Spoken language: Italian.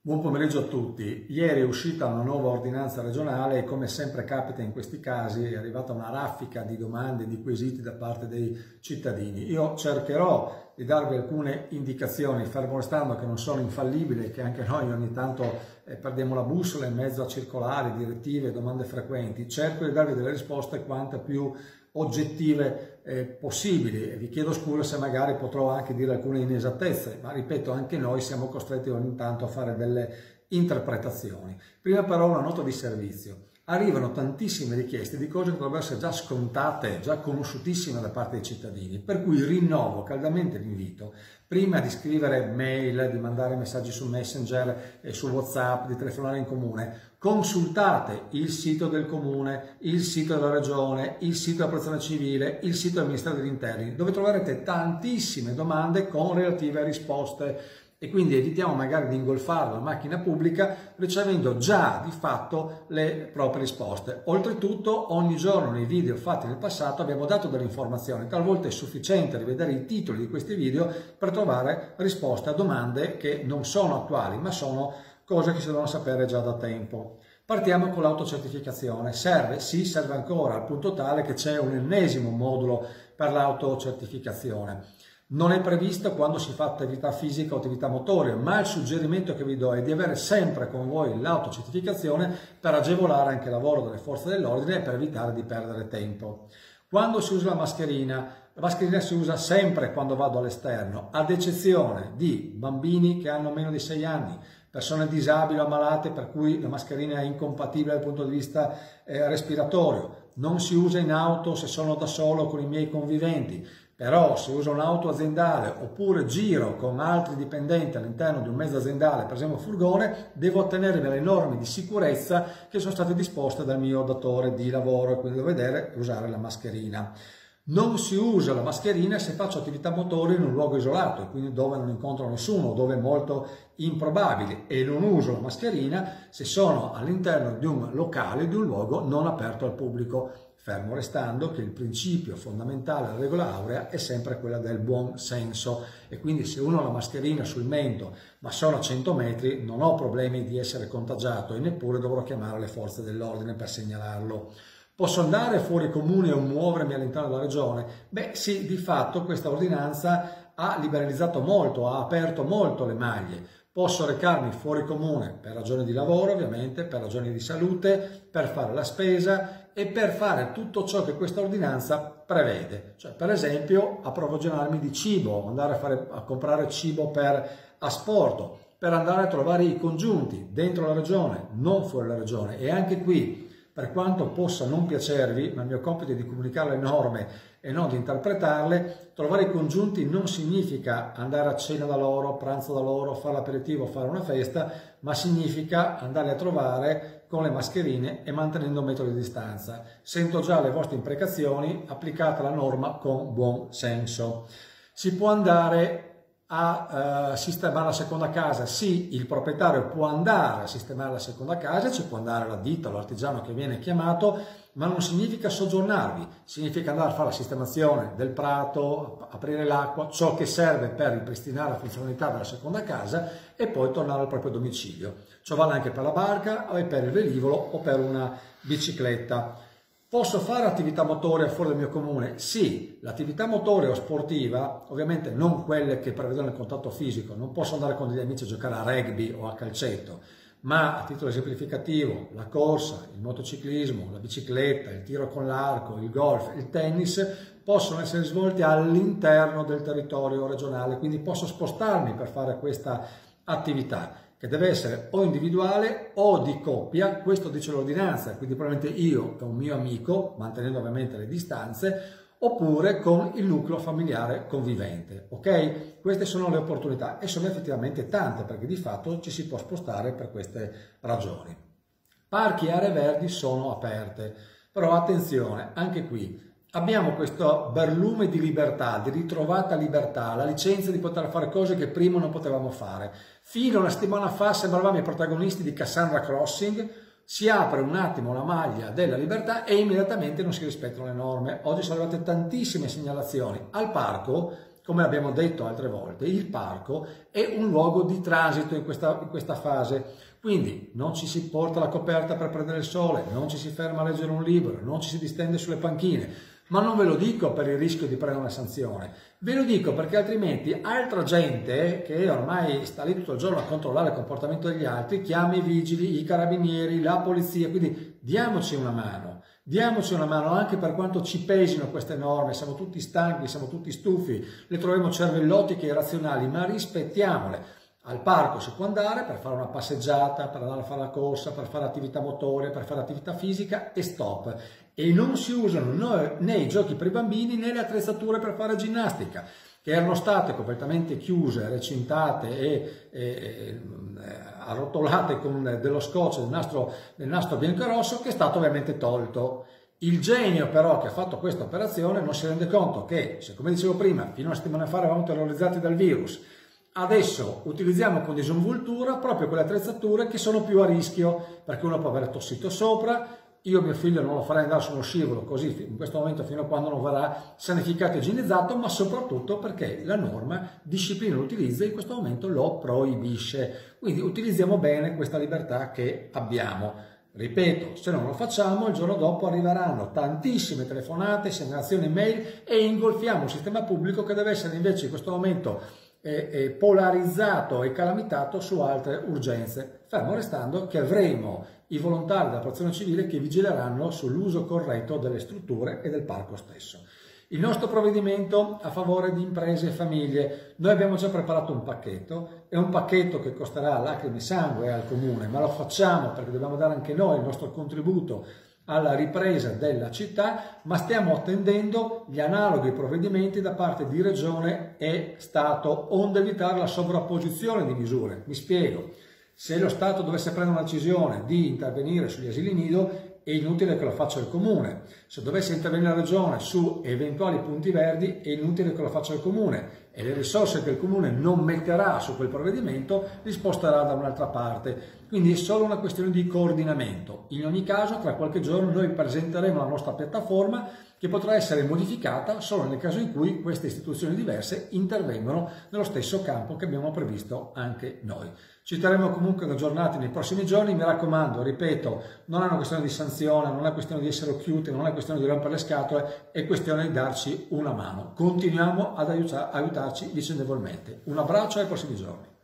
Buon pomeriggio a tutti. Ieri è uscita una nuova ordinanza regionale e, come sempre capita in questi casi, è arrivata una raffica di domande, di quesiti da parte dei cittadini. Io cercherò di darvi alcune indicazioni, fermo restando che non sono infallibile, che anche noi ogni tanto perdiamo la bussola in mezzo a circolari, direttive, domande frequenti. Cerco di darvi delle risposte quanto più oggettive possibili. Vi chiedo scusa se magari potrò anche dire alcune inesattezze, ma ripeto, anche noi siamo costretti ogni tanto a fare delle interpretazioni. Prima però una nota di servizio. Arrivano tantissime richieste di cose che dovrebbero essere già scontate, già conosciutissime da parte dei cittadini, per cui rinnovo caldamente l'invito, prima di scrivere mail, di mandare messaggi su Messenger e su WhatsApp, di telefonare in comune, consultate il sito del comune, il sito della regione, il sito della protezione civile, il sito del Ministero degli Interni, dove troverete tantissime domande con relative risposte. E quindi evitiamo magari di ingolfare la macchina pubblica ricevendo già di fatto le proprie risposte. Oltretutto ogni giorno nei video fatti nel passato abbiamo dato delle informazioni, talvolta è sufficiente rivedere i titoli di questi video per trovare risposte a domande che non sono attuali ma sono cose che si devono sapere già da tempo. Partiamo con l'autocertificazione. Serve? Sì, serve ancora, al punto tale che c'è un ennesimo modulo per l'autocertificazione. Non è previsto quando si fa attività fisica o attività motoria, ma il suggerimento che vi do è di avere sempre con voi l'autocertificazione per agevolare anche il lavoro delle forze dell'ordine e per evitare di perdere tempo. Quando si usa la mascherina si usa sempre quando vado all'esterno, ad eccezione di bambini che hanno meno di 6 anni, persone disabili o ammalate per cui la mascherina è incompatibile dal punto di vista respiratorio. Non si usa in auto se sono da solo con i miei conviventi. Però se uso un'auto aziendale oppure giro con altri dipendenti all'interno di un mezzo aziendale, per esempio un furgone, devo attenermi alle norme di sicurezza che sono state disposte dal mio datore di lavoro e quindi devo vedere e usare la mascherina. Non si usa la mascherina se faccio attività motoria in un luogo isolato e quindi dove non incontro nessuno, dove è molto improbabile, e non uso la mascherina se sono all'interno di un locale, di un luogo non aperto al pubblico. Fermo restando che il principio fondamentale della regola aurea è sempre quella del buon senso e quindi se uno ha la mascherina sul mento ma sono a 100 metri non ho problemi di essere contagiato e neppure dovrò chiamare le forze dell'ordine per segnalarlo. Posso andare fuori comune o muovermi all'interno della regione? Beh sì, di fatto questa ordinanza ha liberalizzato molto, ha aperto molto le maglie. Posso recarmi fuori comune per ragioni di lavoro, ovviamente, per ragioni di salute, per fare la spesa e per fare tutto ciò che questa ordinanza prevede. Cioè, per esempio, approvvigionarmi di cibo, andare a comprare cibo per asporto, per andare a trovare i congiunti dentro la regione, non fuori la regione. E anche qui, per quanto possa non piacervi, ma il mio compito è di comunicare le norme e non di interpretarle, trovare i congiunti non significa andare a cena da loro, a pranzo da loro, fare l'aperitivo, fare una festa, ma significa andare a trovare con le mascherine e mantenendo un metro di distanza. Sento già le vostre imprecazioni, applicate la norma con buon senso. Si può andare a sistemare la seconda casa? Sì, il proprietario può andare a sistemare la seconda casa, ci può andare la ditta o l'artigiano che viene chiamato, ma non significa soggiornarvi, significa andare a fare la sistemazione del prato, aprire l'acqua, ciò che serve per ripristinare la funzionalità della seconda casa e poi tornare al proprio domicilio. Ciò vale anche per la barca o per il velivolo o per una bicicletta. Posso fare attività motoria fuori dal mio comune? Sì, l'attività motoria o sportiva, ovviamente non quelle che prevedono il contatto fisico, non posso andare con degli amici a giocare a rugby o a calcetto, ma a titolo esemplificativo la corsa, il motociclismo, la bicicletta, il tiro con l'arco, il golf, il tennis possono essere svolti all'interno del territorio regionale, quindi posso spostarmi per fare questa attività, che deve essere o individuale o di coppia, questo dice l'ordinanza, quindi probabilmente io e un mio amico, mantenendo ovviamente le distanze, oppure con il nucleo familiare convivente, ok? Queste sono le opportunità e sono effettivamente tante perché di fatto ci si può spostare per queste ragioni. Parchi e aree verdi sono aperte, però attenzione, anche qui abbiamo questo barlume di libertà, di ritrovata libertà, la licenza di poter fare cose che prima non potevamo fare. Fino a una settimana fa sembravamo i protagonisti di Cassandra Crossing, si apre un attimo la maglia della libertà e immediatamente non si rispettano le norme. Oggi sono arrivate tantissime segnalazioni al parco come abbiamo detto altre volte, il parco è un luogo di transito in questa fase. Quindi non ci si porta la coperta per prendere il sole, non ci si ferma a leggere un libro, non ci si distende sulle panchine. Ma non ve lo dico per il rischio di prendere una sanzione, ve lo dico perché altrimenti altra gente che ormai sta lì tutto il giorno a controllare il comportamento degli altri chiama i vigili, i carabinieri, la polizia, quindi diamoci una mano anche per quanto ci pesino queste norme, siamo tutti stanchi, siamo tutti stufi, le troviamo cervellotiche e irrazionali, ma rispettiamole. Al parco si può andare per fare una passeggiata, per andare a fare la corsa, per fare attività motoria, per fare attività fisica e stop. E non si usano né i giochi per i bambini né le attrezzature per fare ginnastica, che erano state completamente chiuse, recintate e arrotolate con dello scotch, del nastro bianco e rosso, che è stato ovviamente tolto. Il genio però che ha fatto questa operazione non si rende conto che, se come dicevo prima, fino a una settimana fa eravamo terrorizzati dal virus, adesso utilizziamo con disinvoltura proprio quelle attrezzature che sono più a rischio, perché uno può avere tossito sopra. Io mio figlio non lo farei andare su uno scivolo così in questo momento fino a quando non verrà sanificato e igienizzato, ma soprattutto perché la norma disciplina l'utilizzo e in questo momento lo proibisce. Quindi utilizziamo bene questa libertà che abbiamo. Ripeto, se non lo facciamo, il giorno dopo arriveranno tantissime telefonate, segnalazioni mail e ingolfiamo un sistema pubblico che deve essere invece in questo momento polarizzato e calamitato su altre urgenze, fermo restando che avremo i volontari della protezione civile che vigileranno sull'uso corretto delle strutture e del parco stesso. Il nostro provvedimento a favore di imprese e famiglie, noi abbiamo già preparato un pacchetto, è un pacchetto che costerà lacrime e sangue al Comune, ma lo facciamo perché dobbiamo dare anche noi il nostro contributo alla ripresa della città, ma stiamo attendendo gli analoghi provvedimenti da parte di Regione e Stato, onde evitare la sovrapposizione di misure. Mi spiego, se lo Stato dovesse prendere una decisione di intervenire sugli asili nido, è inutile che lo faccia il Comune. Se dovesse intervenire la Regione su eventuali punti verdi, è inutile che lo faccia il Comune. E le risorse che il Comune non metterà su quel provvedimento li sposterà da un'altra parte. Quindi è solo una questione di coordinamento. In ogni caso, tra qualche giorno noi presenteremo la nostra piattaforma che potrà essere modificata solo nel caso in cui queste istituzioni diverse intervengono nello stesso campo che abbiamo previsto anche noi. Ci terremo comunque aggiornati nei prossimi giorni, mi raccomando, ripeto, non è una questione di sanzione, non è questione di essere occhiuti, non è questione di rompere le scatole, è questione di darci una mano. Continuiamo ad aiutarci vicendevolmente. Un abbraccio ai prossimi giorni.